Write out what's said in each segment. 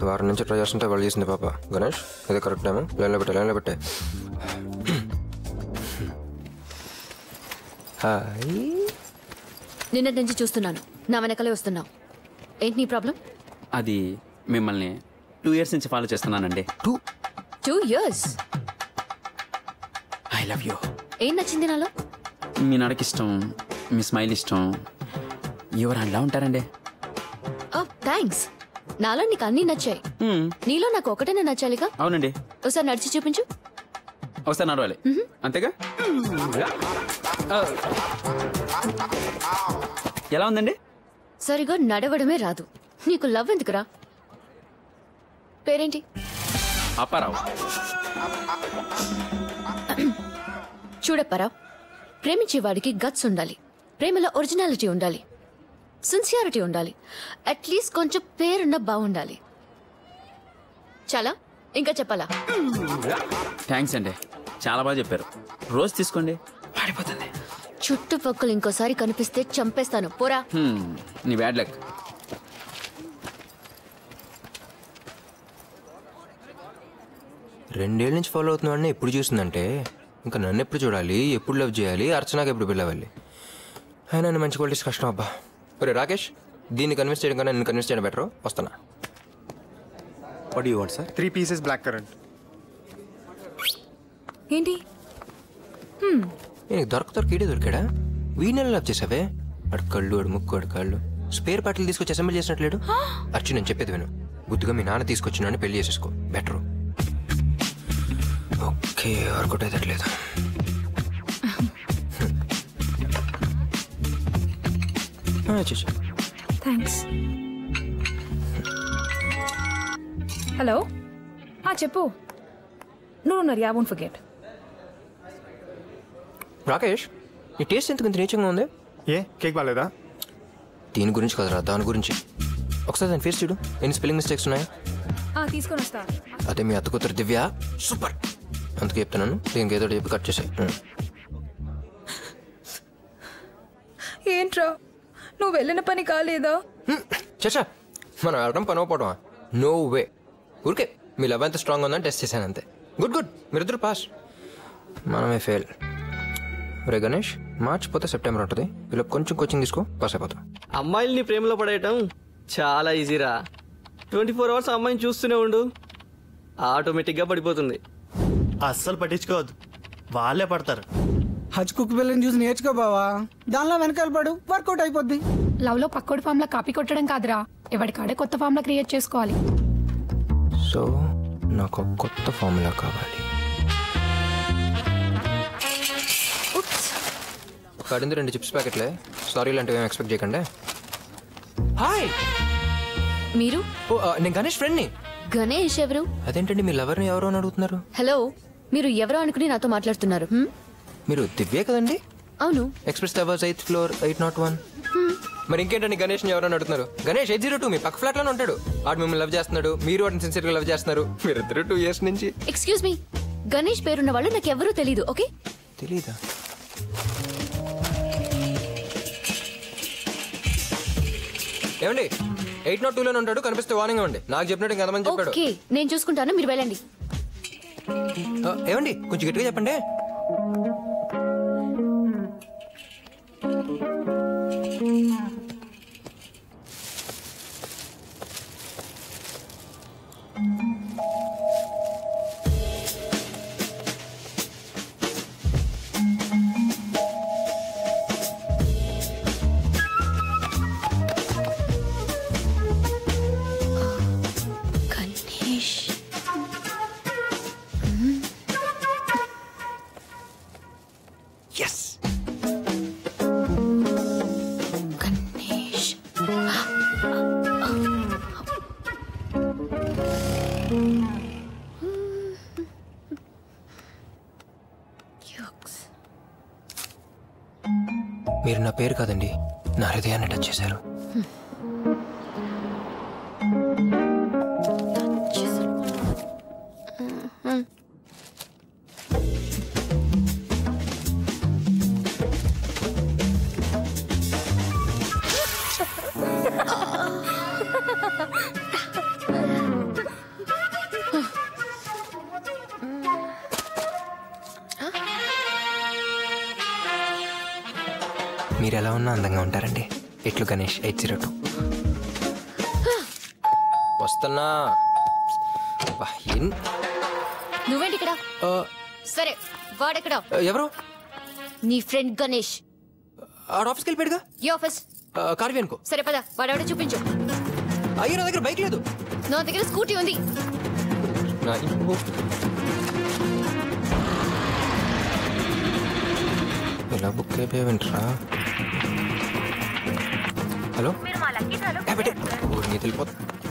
వారం నుంచి ట్రై చేస్తుంటే వాళ్ళు చేసింది పాప. గణేష్ ఇదే కరెక్ట్ టైము. లైన్లో పెట్టే. హాయ్. నిన్నటి నుంచి చూస్తున్నాను, నా వెనకలే వస్తున్నావు. ఏంటి నీ ప్రాబ్లం? అది మిమ్మల్ని 2 years నుంచి ఫాలో చేస్తున్నానండి. 2 years? I love you. ఏం నచ్చింది నాలో? మీ నడకి ఇష్టం, మీ స్మైల్ ఇష్టం. ఎవరు అలా ఉంటారండి? థ్యాంక్స్. నాలో నీకు అన్నీ నచ్చాయి, నీలో నాకు ఒకటేనే నచ్చాలిగా. అవునండి. ఒకసారి నడిచి చూపించు. ఒకసారి నడవాలి అంతేగా. ఎలా ఉందండి? సరిగా నడవడమే రాదు. నీకు లవ్ ఎందుకురా? పేరేంటి? అప్పారావు. చూడప్పారావు, ప్రేమించేవాడికి గట్స్ ఉండాలి, ప్రేమలో ఒరిజినాలిటీ ఉండాలి, సిన్సియారిటీ ఉండాలి, అట్లీస్ట్ కొంచెం పేరున్న బాగుండాలి. చాలా ఇంకా చెప్పాలా? థ్యాంక్స్ అండి, చాలా బాగా చెప్పారు. రోజు తీసుకోండి, వాడిపోతుంది. చుట్టుపక్కల ఇంకోసారి కనిపిస్తే చంపేస్తాను, పోరా. నీ బ్యాడ్ లక్. రెండేళ్ళ నుంచి ఫాలో అవుతున్నాడని ఎప్పుడు చూసిందంటే ఇంకా నన్ను ఎప్పుడు చూడాలి, ఎప్పుడు లవ్ చేయాలి, అర్చనాకి ఎప్పుడు పిల్లవాలి. అయినా మంచి క్వాలిటీస్ కష్టం అబ్బా. ఒరే రాకేష్, దీన్ని కన్విన్స్ చేయడం కన్నా నేను కన్విన్స్ చేయడం బెటర్. వస్తున్నా. What do you want, sir? 3 pieces black currant. ఏంటి? నేను దొరక ఈడే దొరికాడా? వీణెల లవ్ చేసావే. అడు కళ్ళు, అడు ముక్కు, అడు కాళ్ళు, స్పేర్ పార్టీలు తీసుకొచ్చి అసెంబ్లీ చేసినట్లేడు. అర్చు, నేను చెప్పేది విను. బుద్ధిగా మీ నాన్న తీసుకొచ్చినాన్ని పెళ్లి చేసేసుకో, బెటరు. ఓకే, వర్కౌట్ అయ్యట్లేదు. థ్యాంక్స్. హలో, చెప్పు. నువ్వు నరియా, వోంట్ ఫర్గెట్. రాకేష్, ఈ టేస్ట్ ఎందుకు ఇంత నీచంగా ఉంది? ఏ కేక్ బాలేదా? దీని గురించి కదరా, దాని గురించి. ఒకసారి దాని ఫేస్ చూడు, ఎన్ని స్పెల్లింగ్ మిస్టేక్స్ ఉన్నాయా? తీసుకొని వస్తా. అదే మీ అత్త కూతురు దివ్య సూపర్, అందుకే చెప్తున్నాను. దీనికి ఏదో చెప్పి కట్ చేసాయి. ఏంట్రా, నువ్వు వెళ్ళిన పని కాలేదా? చచ్చా, మనం వెళ్ళడం పని అవ్వకపోవడమా? No way. ఊరికే మీ లవ్ ఎంత స్ట్రాంగ్ ఉందని టెస్ట్ చేశాను అంతే. గుడ్, మీరిద్దరు పాస్, మనమే ఫెయిల్. రే గణేష్, మార్చ్ పోతే సెప్టెంబర్ ఉంటుంది. ఇలా కొంచెం కోచింగ్ తీసుకో, పాస్ అయిపోతాం. అమ్మాయిల్ని ప్రేమలో పడేయటం చాలా ఈజీరా. 24 hours అమ్మాయిని చూస్తూనే ఉండు, ఆటోమేటిక్గా పడిపోతుంది. అస్సలు పట్టించుకోవద్దు, వాళ్ళే పడతారు. హజ్ కుక్ బిల్లని చూసి నేర్చుకో బావా, దానిలో వెనకాల పడు, వర్కౌట్ అయిపోద్ది. లవ్ లో పక్కోడి ఫామ్ లా కాపీ కొట్టడం కాదురా, ఎవరికాడే కొత్త ఫామ్ లా క్రియేట్ చేసుకోవాలి. సో నాకు ఒక కొత్త ఫార్ములా కావాలి. పడింది 2 చిప్స్ ప్యాకెట్లే. సారీ, ఇలాంటివి ఏం ఎక్స్పెక్ట్ చేయకండి. హాయ్, మీరు? నేను గణేష్ ఫ్రెండ్ని. గణేష్ ఎవరు? అదేంటండి మీ లవర్ని ఎవరు అని అడుగుతున్నారు? హలో, మీరు ఎవరో అనుకుని నాతో మాట్లాడుతున్నారు. మీరు దివ్యే కదండి? అవును. Express towers 8th floor 801. మరి ఇంకేంటండి గణేష్ని ఎవరని అడుగుతున్నారు? గణేష్ 802 మీ పక్క ఫ్లాట్ లోనే ఉంటాడు. వాడు మిమ్మల్ని లవ్ చేస్తున్నాడు, మీరు వాడిని సిన్సియర్గా లవ్ చేస్తున్నారు. మీరిద్దరు 2 years నుంచి. ఎక్స్క్యూజ్ మీ, గణేష్ పేరున్న వాళ్ళు నాకు ఎవరూ తెలీదు. ఓకే, తెలీదా? ఏమండి 802లోనే ఉంటాడు, కనిపిస్తే వార్నింగ్ ఇవ్వండి. నాకు చెప్పినట్టు ఎంతమంది చెప్పాడు. ఓకే, నేను చూసుకుంటాను, మీరు వెళ్ళండి. ఏమండి కొంచెం గట్టిగా చెప్పండి. మీరు నా పేరు కాదండి, నా హృదయాన్ని టచ్ చేశారు. మీరు ఎలా ఉన్నా అందంగా ఉంటారండి. ఇట్లు గణేష్ 802. వస్తున్నా. నువ్వేంటి ఇక్కడ? సరే వాడెక్కడ? ఎవరు? నీ ఫ్రెండ్ గణేష్. ఆఫీస్కి వెళ్ళిపోయాడుగా. ఏ ఆఫీస్? కార్వి అనుకో. సరే పద, వాడెవడో చూపించు. అయ్యో నా దగ్గర బైక్ లేదు. నా దగ్గర స్కూటీ ఉంది. ఇలా బుక్ అయిపోయావేంట్రా? హలో తెలిపో.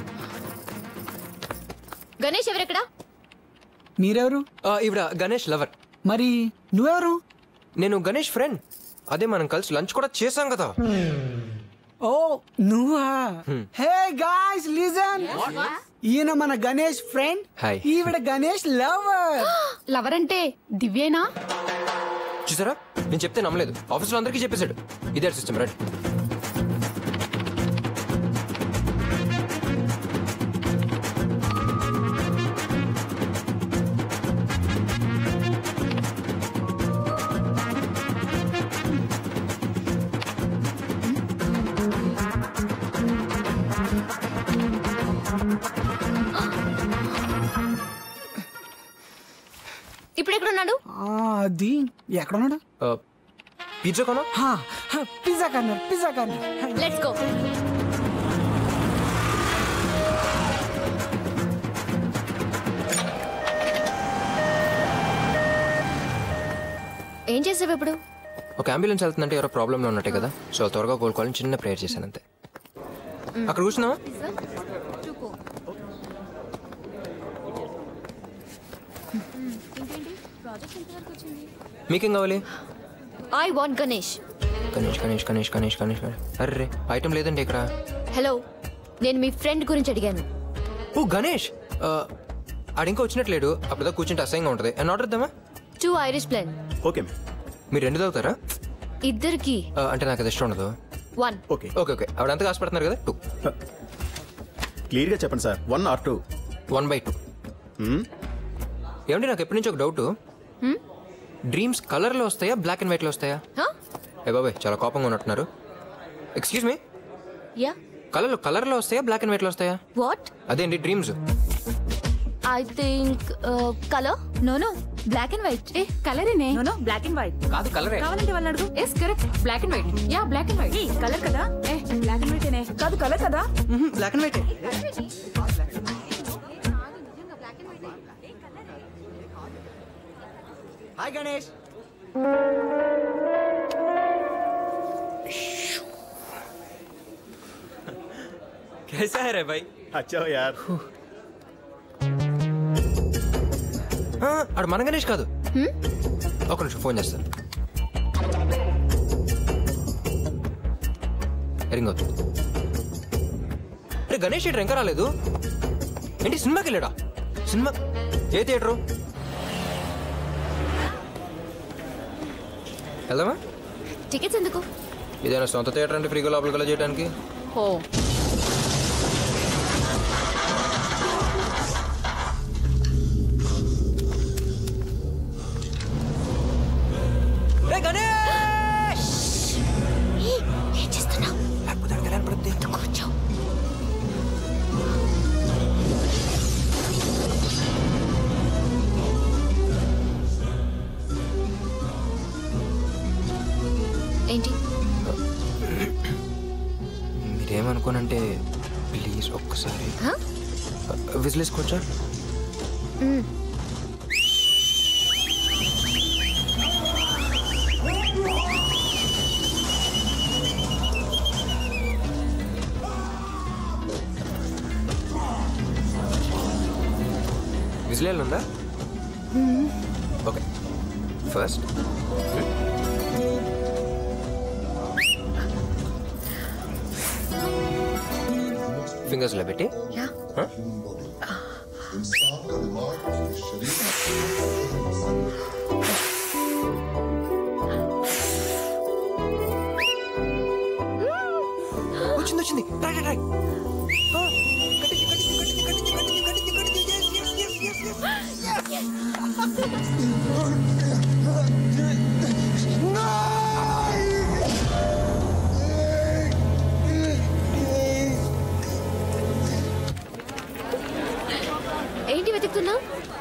గణేష్ ఎవరెక్కడ? మీరెవరు? ఇవిడ గణేష్ లవర్. మరి నువ్వెవరు? నేను గణేష్ ఫ్రెండ్. అదే మనం కలిసి లంచ్ కూడా చేసాం కదా. ఓ నువ్వా? హే గాయ్స్ లిజన్, ఈయన మన గణేష్ ఫ్రెండ్. హాయ్. ఈవిడ గణేష్ లవర్. లవర్ అంటే దివ్యేనా? చూసారా, నేను చెప్తే నమ్మలేదు. ఆఫీస్లో అందరికీ చెప్పేశాడు. ఇదే సిస్టమ్ రైట్. ఇప్పుడు ఎక్కడున్నాడు? అది ఎక్కడున్నాడు? పిజ్జా కొనా? Pizza corner. Pizza corner. Let's go. ఏం చేసావు ఇప్పుడు? ఒక అంబులెన్స్ వెళ్తుందంటే ఎవరో ప్రాబ్లంలో ఉన్నట్టే కదా. సో త్వరగా కోలుకోవాలని చిన్న ప్రేయర్ చేశాను అంతే. అక్కడ కూర్చున్నావా? మీకేం కావాలి? I want Ganesh. గణేష్ గణేష్ గణేష్ గణేష్ గణేష్. అర్రే ఐటమ్ లేదండి ఇక్కడ. హలో, నేను మీ ఫ్రెండ్ గురించి అడిగాను. ఓ గణేష్, ఆడింకా వచ్చినట్లేడు. అప్పుడుదా కూర్చుంటే అసహ్యంగా ఉంటుంది. అండ్ ఆర్డర్ ఇద్దామా? 2 ఐరిష్ ప్లెన్. ఓకే మీరు 2 తాగుతారా? ఇద్దరికి. అంటే నాకు అది ఇష్టం ఉండదు. 1. Okay okay okay. ఆవిడ అంతగా ఆశపడుతున్నారు కదా. 2. క్లియర్గా చెప్పండి సార్, 1 or 2? 1/2. ఏమండి, నాకు ఎప్పటి నుంచి ఒక డౌట్. డ్రీమ్స్ కలర్లో వస్తాయా, బ్లాక్ అండ్ వైట్లో వస్తాయా? ఏ బాబాయ్, చాలా కోపంగా ఉన్నట్టున్నారు. Excuse me, ya. కలర్లో వస్తాయా, బ్లాక్ అండ్ వైట్లో వస్తాయా? వాట్? అదేంటి dreams? I think colour. No no, black and white. ఏ కలరేనే? No no, black and white. కాదు కలరే. కావాలంటే వాళ్ళని అడుగు. Yes correct, black and white. Ya black and white. Colour కదా? ఏ బ్లాక్ అండ్ వైటేనే. కాదు కలర్ కదా? Black and white. Hi Ganesh. कैसा है रे भाई? అచ్చా యార్. ఆడు మన గణేష్ కాదు. ఒక నిమిషం ఫోన్ చేస్తాను. రింగ్ అవుతుంది. అరే గణేష్ థియేటర్ ఇంకా రాలేదు ఏంటి? సినిమాకి వెళ్ళాడా? సినిమా ఏ థియేటరు? వెళ్దామా? టికెట్స్ ఎందుకు? ఇదేనా సొంత థియేటర్ అంటే ఫ్రీగా లోపలికి వెళ్ళ చేయడానికి? ఓ గణేష్ ఏం చేస్తున్నావు? పడుతుంది. కూర్చో. ఏంటి? మీరేమనుకోనంటే ప్లీజ్ ఒక్కసారి విజిలేసుకోవచ్చా? విజిలేల్ ఉందా? ఓకే, ఫస్ట్ ఫింగర్స్ లో పెట్టి వచ్చింది వచ్చింది. Try try.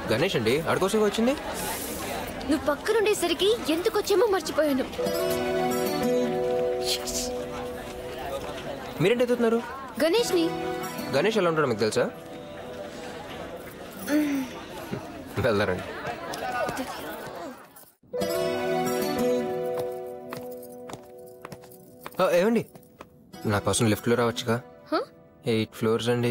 గణేష్ అండి ఆడుకోసం వచ్చింది. నువ్వు పక్కనుండేసరికి ఎందుకు వచ్చేమో మర్చిపోయాను. మీరేంటి ఎత్తుతున్నారు? గణేష్ని. గణేష్ ఎలా ఉంటాడో మీకు తెలుసా? వెళ్దారండి. ఏమండి నా కోసం లిఫ్ట్లో రావచ్చుగా? 8 floors అండి.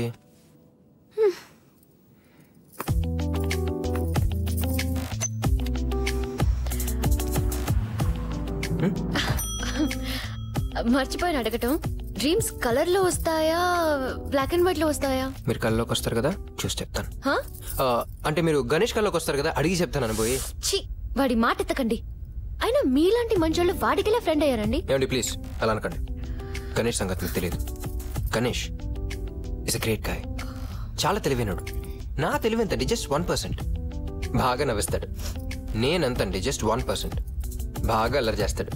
మర్చిపోయాను అడగటం. డ్రీమ్స్ కలర్ లో వస్తాయా బ్లాక్ అండ్ వైట్ లో వస్తాయా? మీరు కళ్ళలోకి వస్తారు కదా, చూసి చెప్తాను. హా? అంటే మీరు గణేష్ కళ్ళలోకి వస్తారు కదా, అడిగి చెప్తాను అనుకోయి. ఛీ, వాడి మాట ఎత్తకండి. అయినా మీలాంటి మంచోళ్ళు వాడికిలా ఫ్రెండ్ అయ్యారండి? ఏమండి ప్లీజ్ అలా అనకండి. గణేష్ సంగతి మీకు తెలియదు. Ganesh is a great guy. చాలా తెలివైనడు. నా తెలివి ఎంతండి? జస్ట్ 1%. బాగా నవ్విస్తాడు. నేనంతండి జస్ట్ 1%. బాగా అల్లరి చేస్తాడు.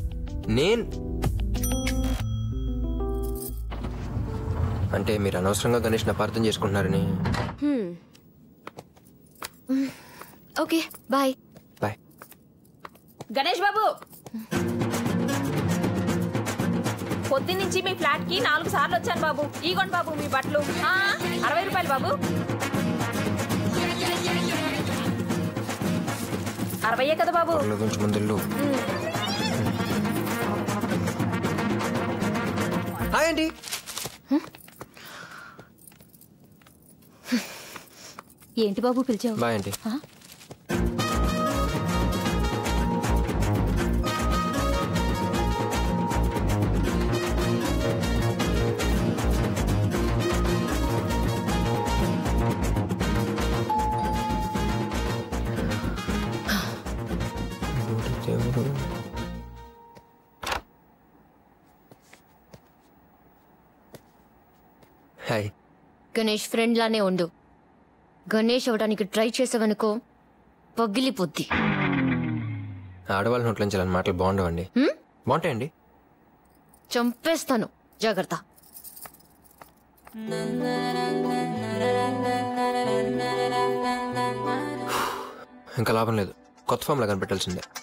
అంటే మీరు అనవసరంగా గణేష్ని అపార్థం చేసుకుంటున్నారని. Okay bye. బాయ్. గణేష్ బాబు, పొద్దున్నుంచి మీ ఫ్లాట్ కి 4 సార్లు వచ్చాను బాబు. ఈగోండి బాబు మీ బట్టలు. 60 రూపాయలు బాబు. 60 కదా బాబు? కొంచెం ముందు. హాయ్ అండి. ఏంటి బాబు పిలిచావు? బాయ్ అండి. హాయ్. గణేష్ ఫ్రెండ్ లానే ఉండు. గణేష్ అవడానికి ట్రై చేసావనుకో పగిలిపోద్ది. ఆడవాళ్ళ నోట్లోంచి అలాంటి మాటలు బాగుండవండి. బాగుంటాయండి. చంపేస్తాను, జాగ్రత్త. ఇంకా లాభం లేదు, కొత్త ఫామ్లా కనిపెట్టాల్సిందే.